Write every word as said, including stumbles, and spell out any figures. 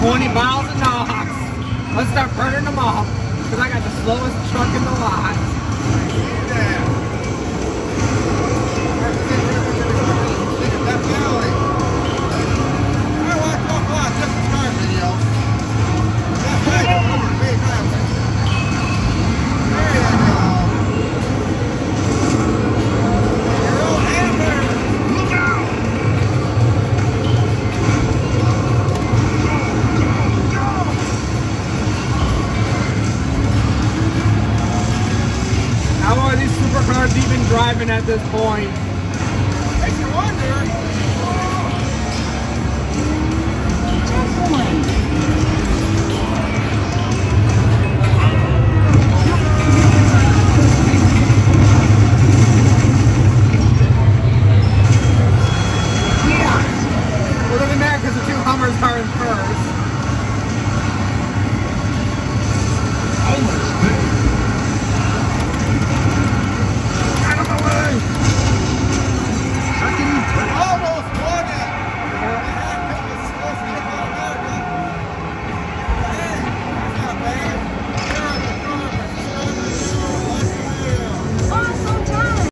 twenty miles an hour. Let's start burning them off, because I got the slowest truck in the lot. How are these supercars even driving at this point? Makes you wonder.